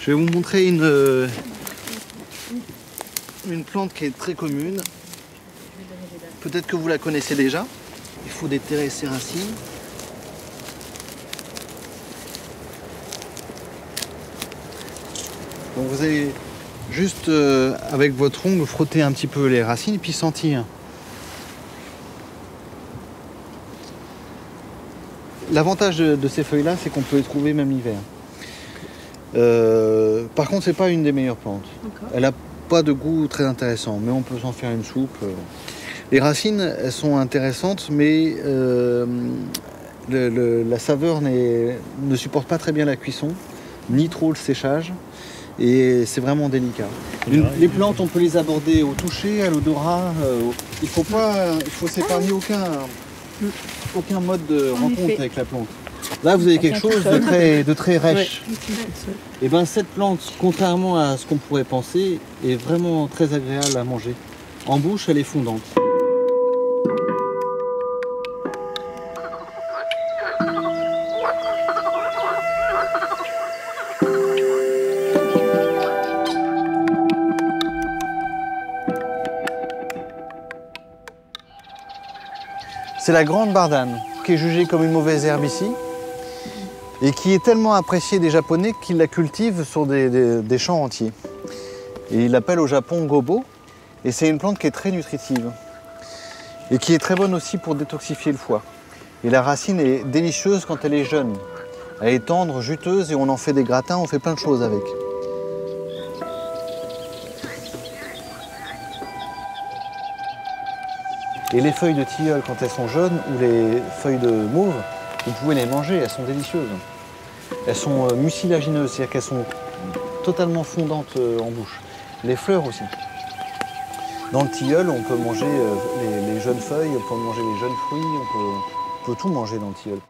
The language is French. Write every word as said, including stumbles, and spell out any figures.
Je vais vous montrer une, une plante qui est très commune. Peut-être que vous la connaissez déjà. Il faut déterrer ses racines. Donc vous allez juste euh, avec votre ongle frotter un petit peu les racines et puis sentir. L'avantage de, de ces feuilles-là, c'est qu'on peut les trouver même l'hiver. Euh, par contre, c'est pas une des meilleures plantes. Elle n'a pas de goût très intéressant, mais on peut s'en faire une soupe. Les racines, elles sont intéressantes, mais euh, le, le, la saveur ne supporte pas très bien la cuisson, ni trop le séchage, et c'est vraiment délicat. Une, les plantes, on peut les aborder au toucher, à l'odorat. Euh, il faut pas, il faut s'épargner aucun, aucun mode de rencontre avec la plante. Là, vous avez quelque chose de très, de très rêche. Et bien, cette plante, contrairement à ce qu'on pourrait penser, est vraiment très agréable à manger. En bouche, elle est fondante. C'est la grande bardane, qui est jugée comme une mauvaise herbe ici, et qui est tellement appréciée des Japonais qu'ils la cultivent sur des, des, des champs entiers. Et ils l'appellent au Japon gobo, et c'est une plante qui est très nutritive, et qui est très bonne aussi pour détoxifier le foie. Et la racine est délicieuse quand elle est jeune. Elle est tendre, juteuse, et on en fait des gratins, on fait plein de choses avec. Et les feuilles de tilleul, quand elles sont jeunes, ou les feuilles de mauve, vous pouvez les manger, elles sont délicieuses. Elles sont mucilagineuses, c'est-à-dire qu'elles sont totalement fondantes en bouche. Les fleurs aussi. Dans le tilleul, on peut manger les, les jeunes feuilles, on peut manger les jeunes fruits, on peut, on peut tout manger dans le tilleul.